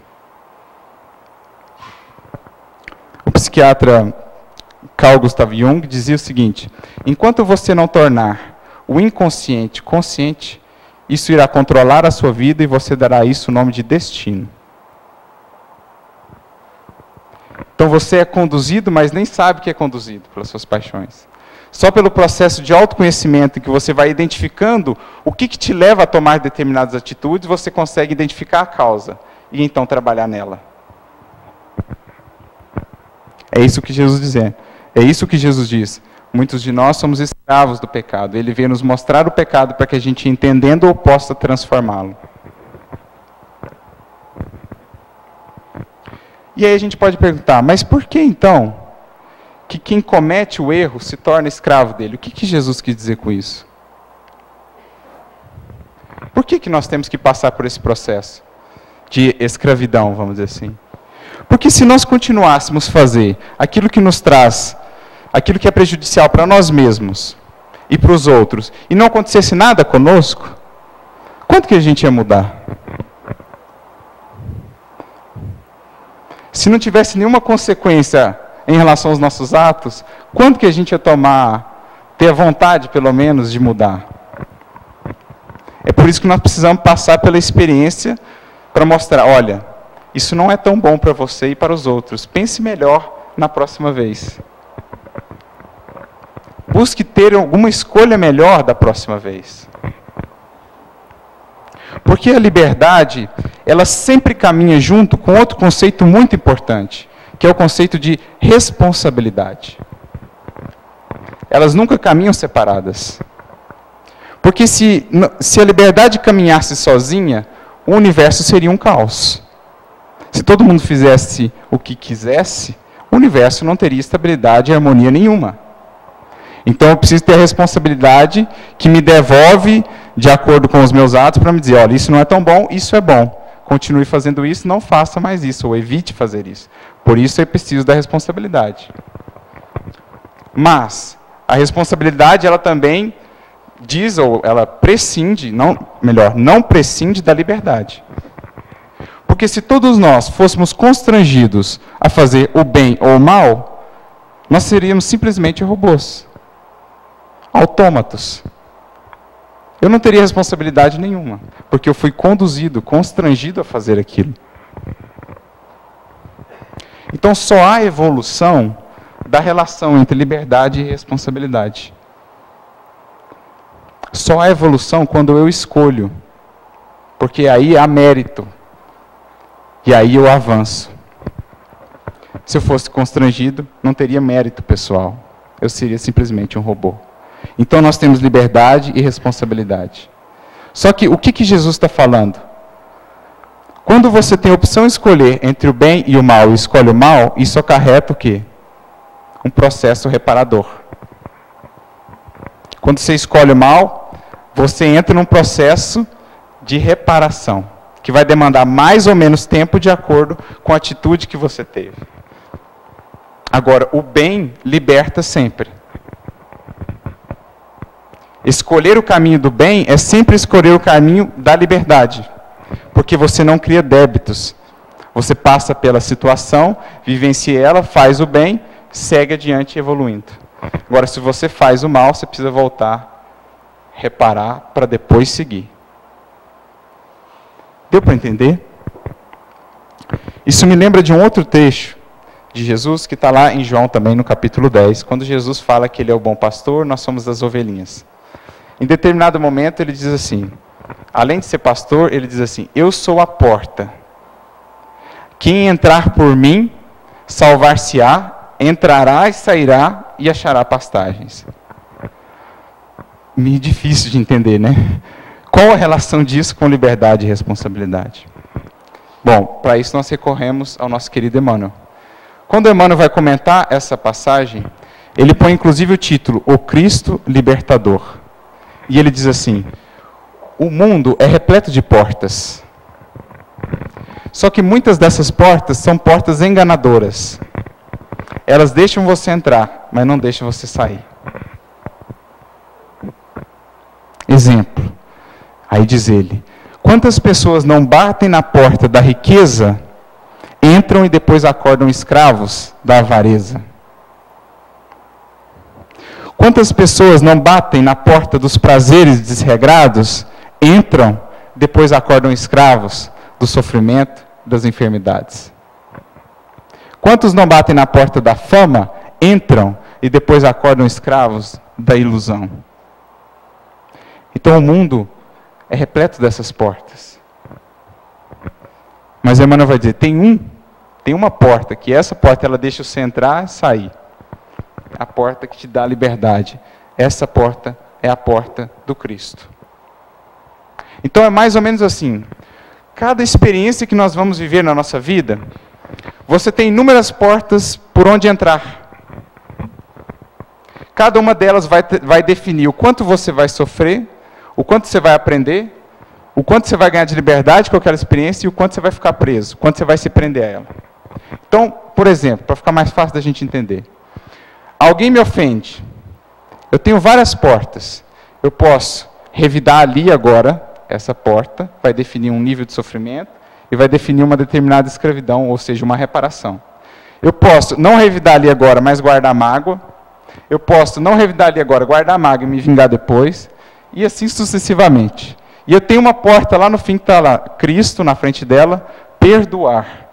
O psiquiatra Carl Gustav Jung dizia o seguinte, enquanto você não tornar o inconsciente consciente, isso irá controlar a sua vida e você dará a isso o nome de destino. Então você é conduzido, mas nem sabe que é conduzido pelas suas paixões. Só pelo processo de autoconhecimento, em que você vai identificando o que, que te leva a tomar determinadas atitudes, você consegue identificar a causa e então trabalhar nela. É isso que Jesus diz. É isso que Jesus diz. Muitos de nós somos escravos do pecado. Ele veio nos mostrar o pecado para que a gente, entendendo-o, possa transformá-lo. E aí a gente pode perguntar, mas por que então que quem comete o erro se torna escravo dele? O que, que Jesus quis dizer com isso? Por que, que nós temos que passar por esse processo de escravidão, vamos dizer assim? Porque se nós continuássemos a fazer aquilo que nos traz, aquilo que é prejudicial para nós mesmos e para os outros, e não acontecesse nada conosco, quanto que a gente ia mudar? Se não tivesse nenhuma consequência em relação aos nossos atos, quanto que a gente ia tomar, ter a vontade, pelo menos, de mudar? É por isso que nós precisamos passar pela experiência para mostrar, olha, isso não é tão bom para você e para os outros. Pense melhor na próxima vez. Busque ter alguma escolha melhor da próxima vez. Porque a liberdade, ela sempre caminha junto com outro conceito muito importante, que é o conceito de responsabilidade. Elas nunca caminham separadas. Porque se, se a liberdade caminhasse sozinha, o universo seria um caos. Se todo mundo fizesse o que quisesse, o universo não teria estabilidade e harmonia nenhuma. Então eu preciso ter a responsabilidade que me devolve de acordo com os meus atos para me dizer, olha, isso não é tão bom, isso é bom. Continue fazendo isso, não faça mais isso, ou evite fazer isso. Por isso eu preciso da responsabilidade. Mas a responsabilidade, ela também diz, ou ela prescinde, não, melhor, não prescinde da liberdade. Porque se todos nós fôssemos constrangidos a fazer o bem ou o mal, nós seríamos simplesmente robôs, autômatos. Eu não teria responsabilidade nenhuma, porque eu fui conduzido, constrangido a fazer aquilo. Então só há evolução da relação entre liberdade e responsabilidade. Só há evolução quando eu escolho, porque aí há mérito. E aí eu avanço. Se eu fosse constrangido, não teria mérito pessoal. Eu seria simplesmente um robô. Então nós temos liberdade e responsabilidade. Só que o que, que Jesus está falando? Quando você tem a opção de escolher entre o bem e o mal, e escolhe o mal, isso acarreta o quê? Um processo reparador. Quando você escolhe o mal, você entra num processo de reparação, que vai demandar mais ou menos tempo de acordo com a atitude que você teve. Agora, o bem liberta sempre. Escolher o caminho do bem é sempre escolher o caminho da liberdade, porque você não cria débitos. Você passa pela situação, vivencia ela, faz o bem, segue adiante evoluindo. Agora, se você faz o mal, você precisa voltar, reparar, para depois seguir. Deu para entender? Isso me lembra de um outro trecho de Jesus, que está lá em João também, no capítulo dez, quando Jesus fala que ele é o bom pastor, nós somos as ovelhinhas. Em determinado momento ele diz assim, além de ser pastor, ele diz assim, eu sou a porta. Quem entrar por mim, salvar-se-á, entrará e sairá e achará pastagens. Meio difícil de entender, né? Qual a relação disso com liberdade e responsabilidade? Bom, para isso nós recorremos ao nosso querido Emmanuel. Quando Emmanuel vai comentar essa passagem, ele põe inclusive o título, O Cristo Libertador. E ele diz assim, o mundo é repleto de portas. Só que muitas dessas portas são portas enganadoras. Elas deixam você entrar, mas não deixam você sair. Exemplo. Aí diz ele, quantas pessoas não batem na porta da riqueza, entram e depois acordam escravos da avareza? Quantas pessoas não batem na porta dos prazeres desregrados, entram, depois acordam escravos do sofrimento, das enfermidades? Quantos não batem na porta da fama, entram e depois acordam escravos da ilusão. Então o mundo é repleto dessas portas. Mas Emmanuel vai dizer, tem um, tem uma porta, que essa porta ela deixa você entrar e sair. A porta que te dá liberdade. Essa porta é a porta do Cristo. Então é mais ou menos assim. Cada experiência que nós vamos viver na nossa vida, você tem inúmeras portas por onde entrar. Cada uma delas vai, vai definir o quanto você vai sofrer, o quanto você vai aprender, o quanto você vai ganhar de liberdade com aquela experiência e o quanto você vai ficar preso, o quanto você vai se prender a ela. Então, por exemplo, para ficar mais fácil da gente entender. Alguém me ofende. Eu tenho várias portas. Eu posso revidar ali agora, essa porta, vai definir um nível de sofrimento e vai definir uma determinada escravidão, ou seja, uma reparação. Eu posso não revidar ali agora, mas guardar mágoa. Eu posso não revidar ali agora, guardar mágoa e me vingar depois. E assim sucessivamente. E eu tenho uma porta lá no fim que está lá, Cristo na frente dela, perdoar.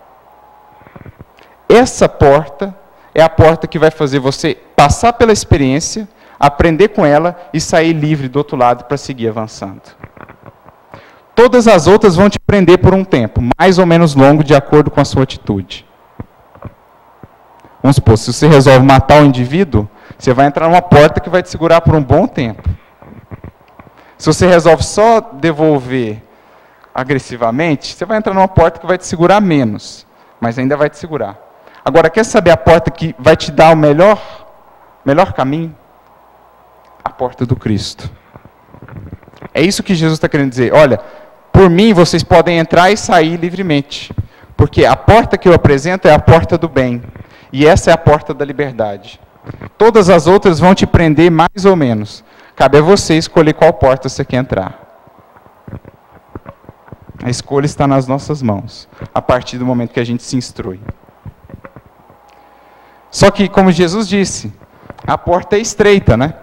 Essa porta é a porta que vai fazer você passar pela experiência, aprender com ela e sair livre do outro lado para seguir avançando. Todas as outras vão te prender por um tempo, mais ou menos longo, de acordo com a sua atitude. Vamos supor, se você resolve matar o indivíduo, você vai entrar numa porta que vai te segurar por um bom tempo. Se você resolve só devolver agressivamente, você vai entrar numa porta que vai te segurar menos, mas ainda vai te segurar. Agora, quer saber a porta que vai te dar o melhor, melhor caminho? A porta do Cristo. É isso que Jesus está querendo dizer. Olha, por mim vocês podem entrar e sair livremente, porque a porta que eu apresento é a porta do bem, e essa é a porta da liberdade. Todas as outras vão te prender mais ou menos. Cabe a você escolher qual porta você quer entrar. A escolha está nas nossas mãos, a partir do momento que a gente se instrui. Só que, como Jesus disse, a porta é estreita, né?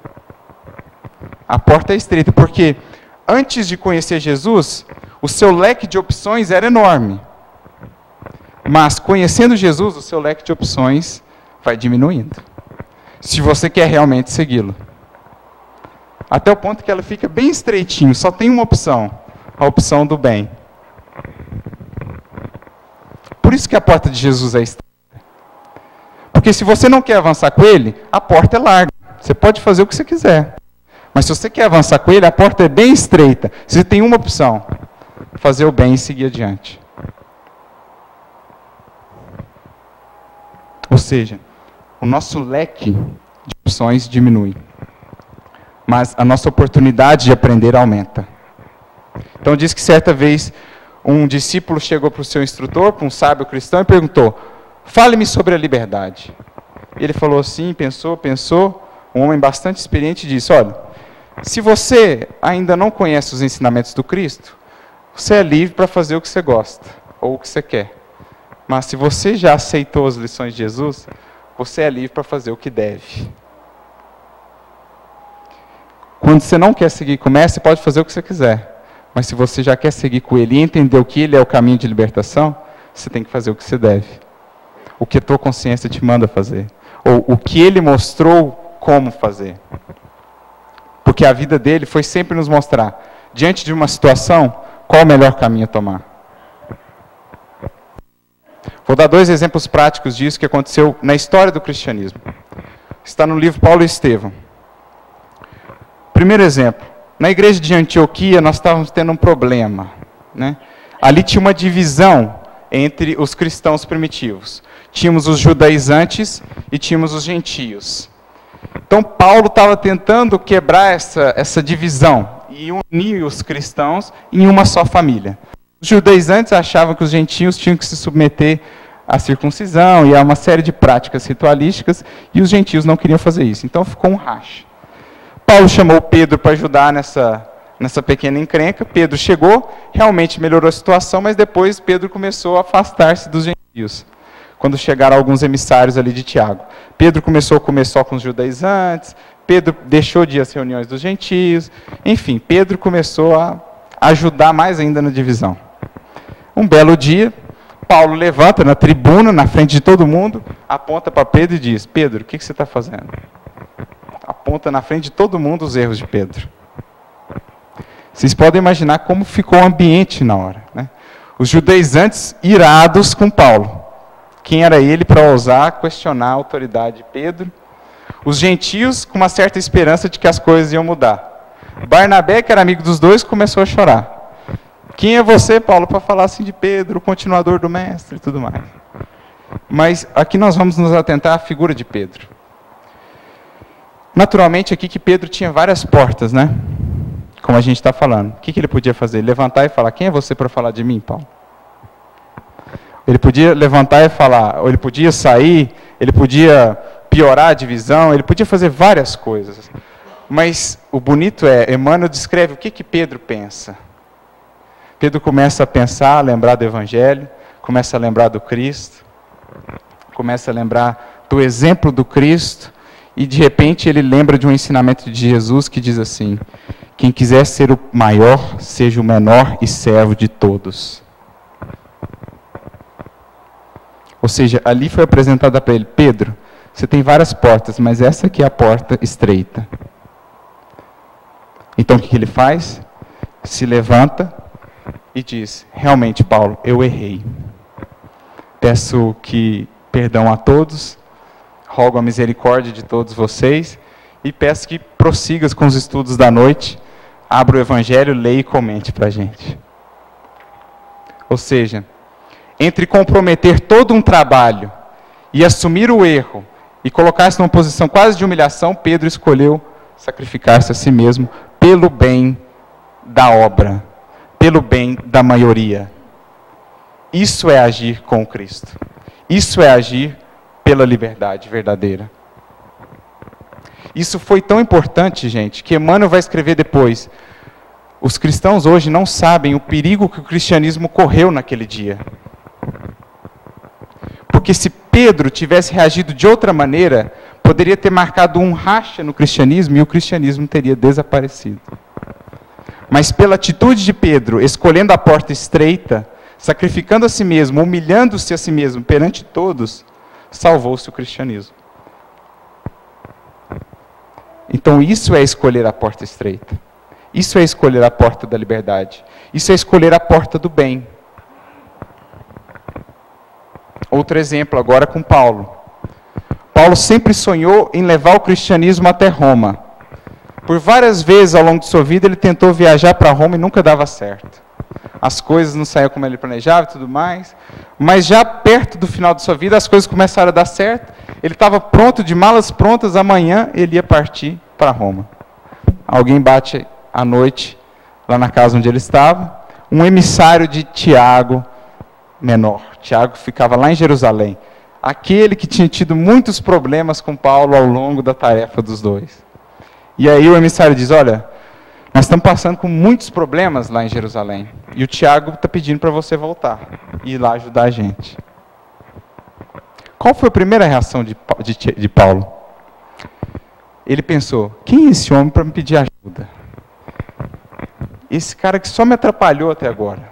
A porta é estreita, porque antes de conhecer Jesus, o seu leque de opções era enorme. Mas, conhecendo Jesus, o seu leque de opções vai diminuindo. Se você quer realmente segui-lo. Até o ponto que ela fica bem estreitinho, só tem uma opção, a opção do bem. Por isso que a porta de Jesus é estreita. Porque se você não quer avançar com ele, a porta é larga. Você pode fazer o que você quiser. Mas se você quer avançar com ele, a porta é bem estreita. Você tem uma opção, fazer o bem e seguir adiante. Ou seja, o nosso leque de opções diminui. Mas a nossa oportunidade de aprender aumenta. Então diz que certa vez um discípulo chegou para o seu instrutor, para um sábio cristão, e perguntou, fale-me sobre a liberdade. Ele falou assim, pensou, pensou, um homem bastante experiente disse, olha, se você ainda não conhece os ensinamentos do Cristo, você é livre para fazer o que você gosta, ou o que você quer. Mas se você já aceitou as lições de Jesus, você é livre para fazer o que deve. Quando você não quer seguir com o mestre, você pode fazer o que você quiser. Mas se você já quer seguir com ele e entender o que ele é o caminho de libertação, você tem que fazer o que você deve. O que a tua consciência te manda fazer. Ou o que ele mostrou como fazer. Porque a vida dele foi sempre nos mostrar, diante de uma situação, qual o melhor caminho a tomar. Vou dar dois exemplos práticos disso que aconteceu na história do cristianismo. Está no livro Paulo e Estevão. Primeiro exemplo, na igreja de Antioquia nós estávamos tendo um problema. Né? Ali tinha uma divisão entre os cristãos primitivos. Tínhamos os judaizantes e tínhamos os gentios. Então Paulo estava tentando quebrar essa, essa divisão e unir os cristãos em uma só família. Os judaizantes achavam que os gentios tinham que se submeter à circuncisão e a uma série de práticas ritualísticas, e os gentios não queriam fazer isso. Então ficou um racha. Paulo chamou Pedro para ajudar nessa, nessa pequena encrenca. Pedro chegou, realmente melhorou a situação, mas depois Pedro começou a afastar-se dos gentios. Quando chegaram alguns emissários ali de Tiago. Pedro começou a comer só com os judaizantes, Pedro deixou de ir às reuniões dos gentios, enfim, Pedro começou a ajudar mais ainda na divisão. Um belo dia, Paulo levanta na tribuna, na frente de todo mundo, aponta para Pedro e diz, Pedro, o que, que você está fazendo? aponta na frente de todo mundo os erros de Pedro. Vocês podem imaginar como ficou o ambiente na hora, né? Os judaizantes irados com Paulo. Quem era ele para ousar questionar a autoridade de Pedro? Os gentios com uma certa esperança de que as coisas iam mudar. Barnabé, que era amigo dos dois, começou a chorar. Quem é você, Paulo, para falar assim de Pedro, o continuador do mestre e tudo mais? Mas aqui nós vamos nos atentar à figura de Pedro. Naturalmente aqui que Pedro tinha várias portas, né? Como a gente está falando. O que, que ele podia fazer? Levantar e falar, quem é você para falar de mim, Paulo? Ele podia levantar e falar, ou ele podia sair, ele podia piorar a divisão, ele podia fazer várias coisas. Mas o bonito é, Emmanuel descreve o que, que Pedro pensa. Pedro começa a pensar, a lembrar do Evangelho, começa a lembrar do Cristo, começa a lembrar do exemplo do Cristo, e de repente ele lembra de um ensinamento de Jesus que diz assim, quem quiser ser o maior, seja o menor e servo de todos. Ou seja, ali foi apresentada para ele, Pedro, você tem várias portas, mas essa aqui é a porta estreita. Então o que ele faz? Se levanta e diz, realmente, Paulo, eu errei. Peço que perdão a todos, rogo a misericórdia de todos vocês, e peço que prossigas com os estudos da noite, abra o Evangelho, leia e comente para a gente. Ou seja, entre comprometer todo um trabalho e assumir o erro, e colocar-se numa posição quase de humilhação, Pedro escolheu sacrificar-se a si mesmo pelo bem da obra, pelo bem da maioria. Isso é agir com Cristo. Isso é agir pela liberdade verdadeira. Isso foi tão importante, gente, que Emmanuel vai escrever depois. Os cristãos hoje não sabem o perigo que o cristianismo correu naquele dia. Porque se Pedro tivesse reagido de outra maneira, poderia ter marcado um racha no cristianismo e o cristianismo teria desaparecido. Mas pela atitude de Pedro, escolhendo a porta estreita, sacrificando a si mesmo, humilhando-se a si mesmo perante todos, salvou-se o cristianismo. Então isso é escolher a porta estreita. Isso é escolher a porta da liberdade. Isso é escolher a porta do bem. Outro exemplo agora com Paulo. Paulo sempre sonhou em levar o cristianismo até Roma. Por várias vezes ao longo de sua vida ele tentou viajar para Roma e nunca dava certo. As coisas não saíam como ele planejava e tudo mais. Mas já perto do final de sua vida as coisas começaram a dar certo. Ele estava pronto, de malas prontas, amanhã ele ia partir para Roma. Alguém bate à noite lá na casa onde ele estava. Um emissário de Tiago menor. Tiago ficava lá em Jerusalém. Aquele que tinha tido muitos problemas com Paulo ao longo da tarefa dos dois. E aí o emissário diz, olha, nós estamos passando com muitos problemas lá em Jerusalém. E o Tiago está pedindo para você voltar e ir lá ajudar a gente. Qual foi a primeira reação de, de, de Paulo? Ele pensou, quem é esse homem para me pedir ajuda? Esse cara que só me atrapalhou até agora.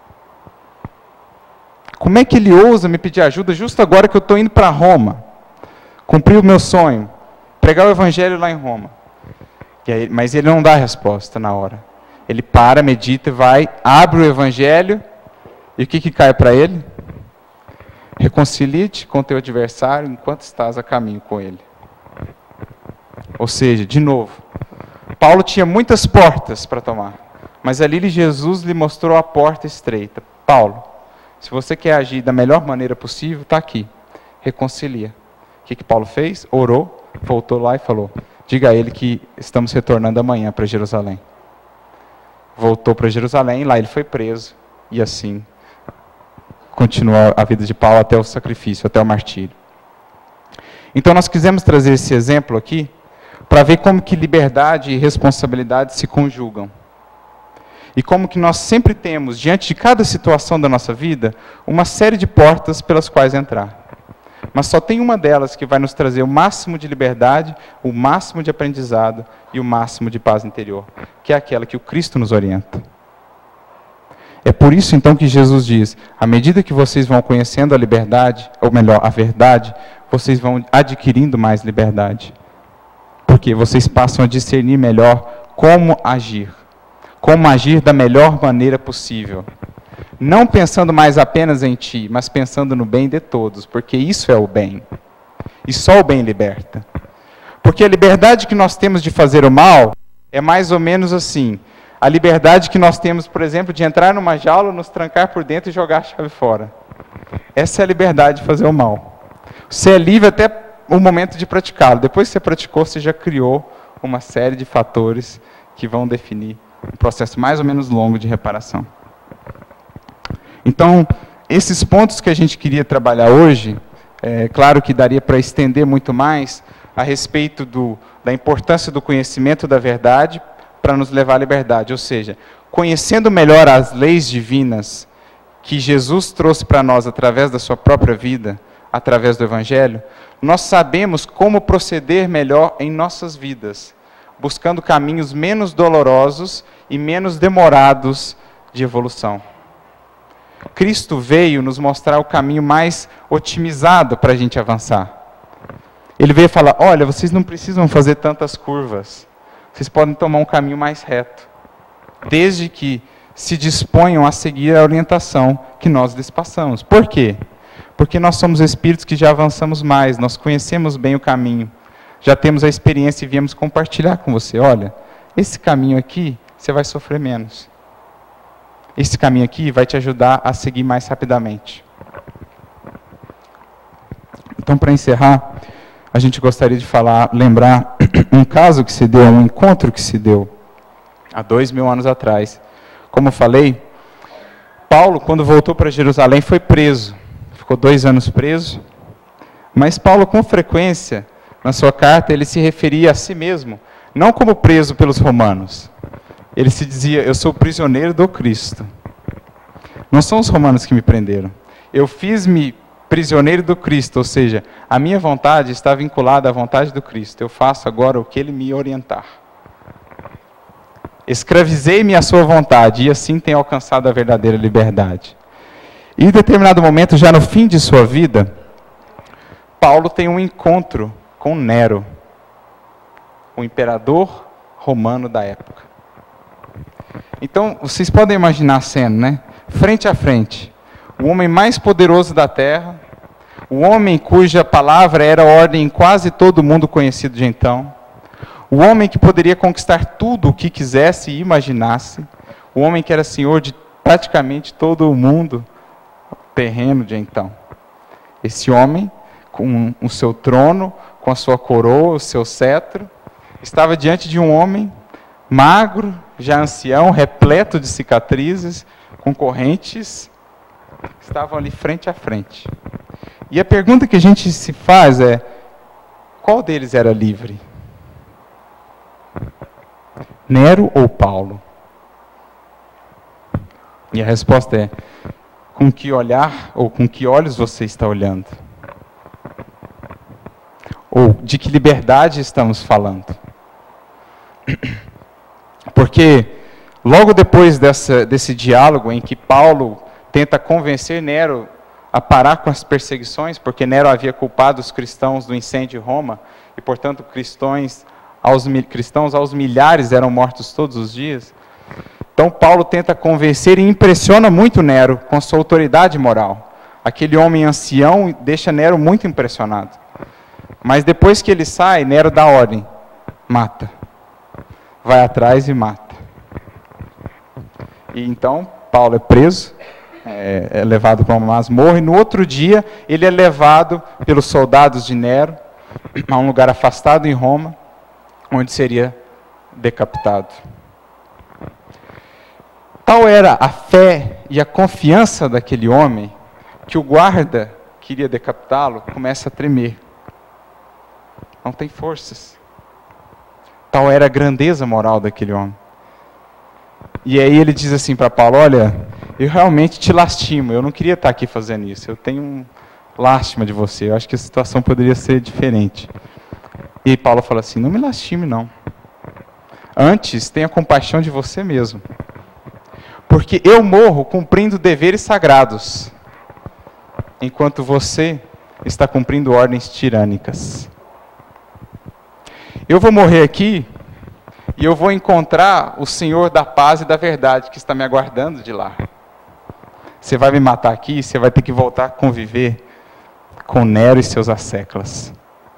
Como é que ele ousa me pedir ajuda justo agora que eu estou indo para Roma? Cumprir o meu sonho, pregar o evangelho lá em Roma. E aí, mas ele não dá a resposta na hora. Ele para, medita, vai, abre o evangelho, e o que, que cai para ele? Reconcilie-te com teu adversário enquanto estás a caminho com ele. Ou seja, de novo, Paulo tinha muitas portas para tomar, mas ali Jesus lhe mostrou a porta estreita. Paulo, se você quer agir da melhor maneira possível, está aqui, reconcilia. O que, que Paulo fez? Orou, voltou lá e falou, diga a ele que estamos retornando amanhã para Jerusalém. Voltou para Jerusalém, lá ele foi preso, e assim continuou a vida de Paulo até o sacrifício, até o martírio. Então nós quisemos trazer esse exemplo aqui, para ver como que liberdade e responsabilidade se conjugam. E como que nós sempre temos, diante de cada situação da nossa vida, uma série de portas pelas quais entrar. Mas só tem uma delas que vai nos trazer o máximo de liberdade, o máximo de aprendizado e o máximo de paz interior, que é aquela que o Cristo nos orienta. É por isso então que Jesus diz, à medida que vocês vão conhecendo a liberdade, ou melhor, a verdade, vocês vão adquirindo mais liberdade. Porque vocês passam a discernir melhor como agir. Como agir da melhor maneira possível. Não pensando mais apenas em ti, mas pensando no bem de todos, porque isso é o bem. E só o bem liberta. Porque a liberdade que nós temos de fazer o mal é mais ou menos assim. A liberdade que nós temos, por exemplo, de entrar numa jaula, nos trancar por dentro e jogar a chave fora. Essa é a liberdade de fazer o mal. Você é livre até o momento de praticá-lo. Depois que você praticou, você já criou uma série de fatores que vão definir um processo mais ou menos longo de reparação. Então, esses pontos que a gente queria trabalhar hoje, é claro que daria para estender muito mais a respeito do, da importância do conhecimento da verdade para nos levar à liberdade. Ou seja, conhecendo melhor as leis divinas que Jesus trouxe para nós através da sua própria vida, através do Evangelho, nós sabemos como proceder melhor em nossas vidas, buscando caminhos menos dolorosos e menos demorados de evolução. Cristo veio nos mostrar o caminho mais otimizado para a gente avançar. Ele veio falar, olha, vocês não precisam fazer tantas curvas, vocês podem tomar um caminho mais reto, desde que se disponham a seguir a orientação que nós lhes passamos. Por quê? Porque nós somos espíritos que já avançamos mais, nós conhecemos bem o caminho, já temos a experiência e viemos compartilhar com você. Olha, esse caminho aqui, você vai sofrer menos. Esse caminho aqui vai te ajudar a seguir mais rapidamente. Então, para encerrar, a gente gostaria de falar, lembrar um caso que se deu, um encontro que se deu há dois mil anos atrás. Como eu falei, Paulo, quando voltou para Jerusalém, foi preso. Ficou dois anos preso. Mas Paulo, com frequência, na sua carta, ele se referia a si mesmo, não como preso pelos romanos. Ele se dizia, eu sou prisioneiro do Cristo. Não são os romanos que me prenderam. Eu fiz-me prisioneiro do Cristo, ou seja, a minha vontade está vinculada à vontade do Cristo. Eu faço agora o que Ele me orientar. Escravizei-me à sua vontade, e assim tenho alcançado a verdadeira liberdade. E em determinado momento, já no fim de sua vida, Paulo tem um encontro com Nero, o imperador romano da época. Então, vocês podem imaginar a cena, né? Frente a frente, o homem mais poderoso da terra, o homem cuja palavra era ordem em quase todo o mundo conhecido de então, o homem que poderia conquistar tudo o que quisesse e imaginasse, o homem que era senhor de praticamente todo o mundo terreno de então. Esse homem, com o seu trono, com a sua coroa, o seu cetro, estava diante de um homem magro, já ancião, repleto de cicatrizes, com correntes, estavam ali frente a frente. E a pergunta que a gente se faz é, qual deles era livre? Nero ou Paulo? E a resposta é, com que olhar ou com que olhos você está olhando? Ou de que liberdade estamos falando? Porque logo depois dessa, desse diálogo em que Paulo tenta convencer Nero a parar com as perseguições, porque Nero havia culpado os cristãos do incêndio de Roma, e portanto cristãos aos, cristãos aos milhares eram mortos todos os dias. Então Paulo tenta convencer e impressiona muito Nero com a sua autoridade moral. Aquele homem ancião deixa Nero muito impressionado. Mas depois que ele sai, Nero dá ordem, mata. Vai atrás e mata. E então Paulo é preso, é, é levado para uma masmorra, e no outro dia ele é levado pelos soldados de Nero a um lugar afastado em Roma, onde seria decapitado. Tal era a fé e a confiança daquele homem, que o guarda que iria decapitá-lo começa a tremer. Não tem forças. Tal era a grandeza moral daquele homem. E aí ele diz assim para Paulo, olha, eu realmente te lastimo, eu não queria estar aqui fazendo isso, eu tenho um lástima de você, eu acho que a situação poderia ser diferente. E Paulo fala assim, não me lastime não. Antes, tenha compaixão de você mesmo. Porque eu morro cumprindo deveres sagrados, enquanto você está cumprindo ordens tirânicas. eu vou morrer aqui e eu vou encontrar o Senhor da paz e da verdade que está me aguardando de lá. Você vai me matar aqui, você vai ter que voltar a conviver com Nero e seus asséclas.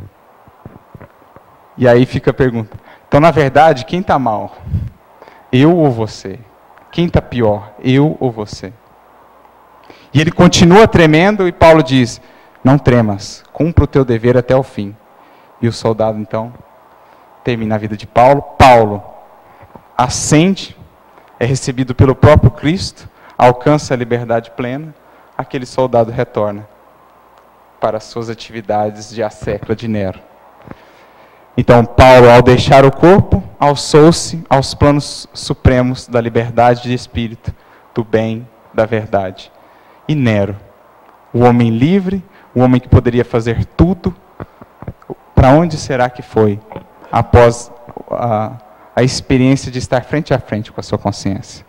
E aí fica a pergunta, então na verdade, quem está mal? Eu ou você? Quem está pior? Eu ou você? E ele continua tremendo e Paulo diz, não tremas, cumpra o teu dever até o fim. E o soldado então termina a vida de Paulo. Paulo ascende, é recebido pelo próprio Cristo, alcança a liberdade plena, aquele soldado retorna para as suas atividades de assécula de Nero. Então Paulo, ao deixar o corpo, alçou-se aos planos supremos da liberdade de espírito, do bem, da verdade. E Nero, o homem livre, o homem que poderia fazer tudo, para onde será que foi após a, a experiência de estar frente a frente com a sua consciência?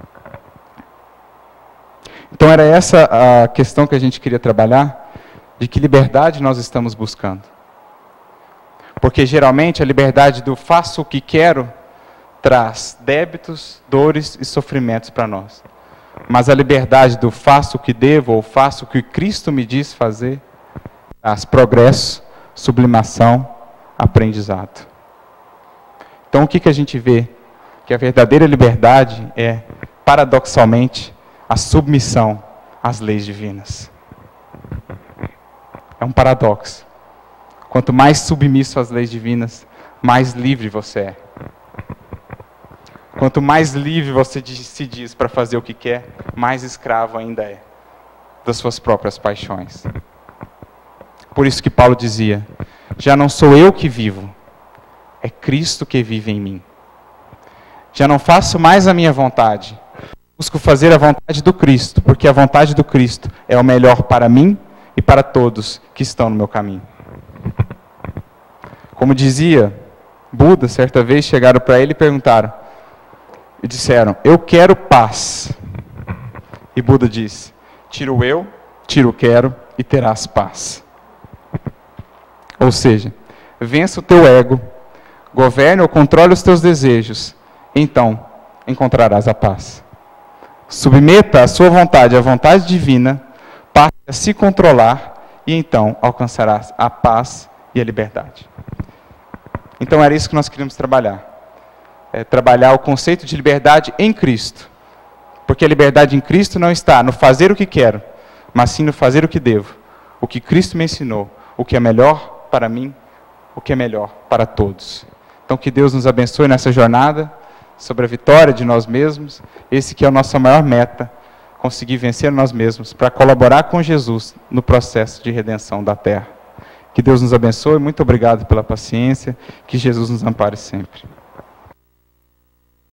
Então era essa a questão que a gente queria trabalhar, de que liberdade nós estamos buscando. Porque geralmente a liberdade do faço o que quero traz débitos, dores e sofrimentos para nós. Mas a liberdade do faço o que devo ou faço o que Cristo me diz fazer traz progresso, sublimação, aprendizado. Então o que, que a gente vê? Que a verdadeira liberdade é, paradoxalmente, a submissão às leis divinas. É um paradoxo. Quanto mais submisso às leis divinas, mais livre você é. Quanto mais livre você se diz para fazer o que quer, mais escravo ainda é das suas próprias paixões. Por isso que Paulo dizia, já não sou eu que vivo, é Cristo que vive em mim. Já não faço mais a minha vontade, busco fazer a vontade do Cristo, porque a vontade do Cristo é o melhor para mim e para todos que estão no meu caminho. Como dizia Buda, certa vez chegaram para ele e perguntaram, e disseram, eu quero paz. E Buda disse, tira o eu, tira o quero e terás paz. Ou seja, vença o teu ego, governe ou controle os teus desejos, então encontrarás a paz. Submeta a sua vontade à vontade divina, passe a se controlar e então alcançarás a paz e a liberdade. Então era isso que nós queríamos trabalhar. É, trabalhar o conceito de liberdade em Cristo. Porque a liberdade em Cristo não está no fazer o que quero, mas sim no fazer o que devo. O que Cristo me ensinou, o que é melhor para mim, o que é melhor para todos. Então que Deus nos abençoe nessa jornada, sobre a vitória de nós mesmos, esse que é a nossa maior meta, conseguir vencer nós mesmos, para colaborar com Jesus no processo de redenção da terra. Que Deus nos abençoe, muito obrigado pela paciência, que Jesus nos ampare sempre.